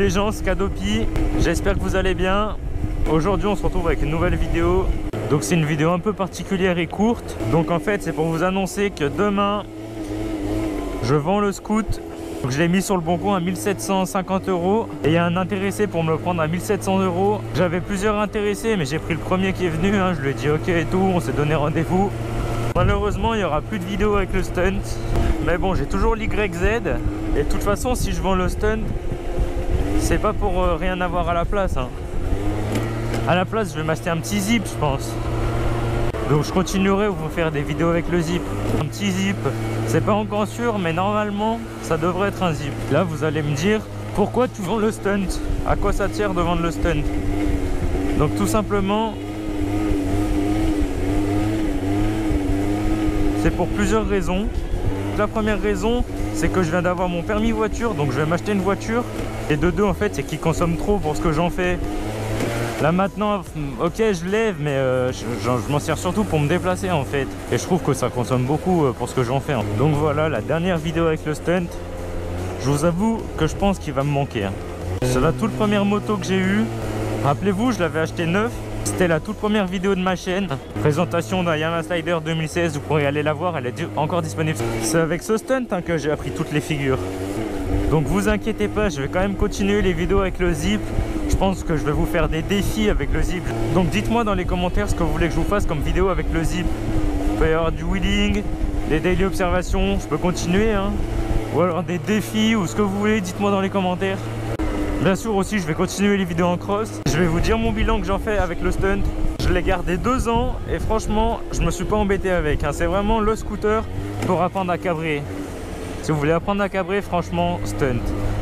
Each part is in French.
les gens, c'est Kadopi, j'espère que vous allez bien. Aujourd'hui on se retrouve avec une nouvelle vidéo. Donc c'est une vidéo un peu particulière et courte. Donc en fait c'est pour vous annoncer que demain je vends le scoot. Donc je l'ai mis sur le bon coin à 1750 € et il y a un intéressé pour me le prendre à 1700 €. J'avais plusieurs intéressés mais j'ai pris le premier qui est venu, hein. Je lui ai dit ok et tout, on s'est donné rendez-vous. Malheureusement il n'y aura plus de vidéo avec le stunt. Mais bon, j'ai toujours l'YZ. Et de toute façon si je vends le stunt, c'est pas pour rien avoir à la place, hein. À la place je vais m'acheter un petit zip je pense. Donc je continuerai à vous faire des vidéos avec le zip. Un petit zip, c'est pas encore sûr mais normalement ça devrait être un zip. Là vous allez me dire pourquoi tu vends le stunt, à quoi ça te sert de vendre le stunt. Donc tout simplement c'est pour plusieurs raisons. La première raison c'est que je viens d'avoir mon permis voiture, donc je vais m'acheter une voiture. Et de deux en fait c'est qu'il consomme trop pour ce que j'en fais. Là maintenant, ok je lève mais je m'en sers surtout pour me déplacer en fait. Et je trouve que ça consomme beaucoup pour ce que j'en fais, hein. Donc voilà la dernière vidéo avec le stunt. Je vous avoue que je pense qu'il va me manquer, hein. C'est la toute première moto que j'ai eue. Rappelez-vous je l'avais acheté neuf. C'était la toute première vidéo de ma chaîne. Présentation d'un Yamaha Slider 2016, vous pourrez aller la voir, elle est encore disponible. C'est avec ce stunt, hein, que j'ai appris toutes les figures. Donc vous inquiétez pas, je vais quand même continuer les vidéos avec le zip. Je pense que je vais vous faire des défis avec le zip. Donc dites-moi dans les commentaires ce que vous voulez que je vous fasse comme vidéo avec le zip. Il peut y avoir du wheeling, des daily observations, je peux continuer, hein. Ou alors des défis ou ce que vous voulez, dites-moi dans les commentaires. Bien sûr aussi je vais continuer les vidéos en cross. Je vais vous dire mon bilan que j'en fais avec le stunt. Je l'ai gardé 2 ans et franchement je me suis pas embêté avec, hein. C'est vraiment le scooter pour apprendre à cabrer. Si vous voulez apprendre à cabrer, franchement stunt.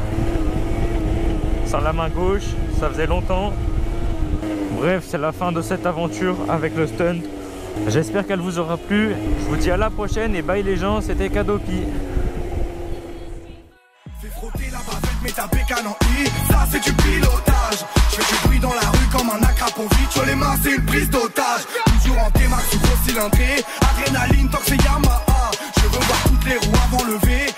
Sans la main gauche, ça faisait longtemps. Bref, c'est la fin de cette aventure avec le stunt. J'espère qu'elle vous aura plu. Je vous dis à la prochaine et bye les gens, c'était Kadopi. Fais frotter la bavette, mais ta bécane en I, ça c'est du pilotage. Je fais du bruit dans la rue comme un accrapo vite. Sur les mains c'est une prise d'otage. Toujours en T-Max ou gros cylindré. Adrénaline tant que c'est Yamaha. Je veux voir toutes les roues avant levé.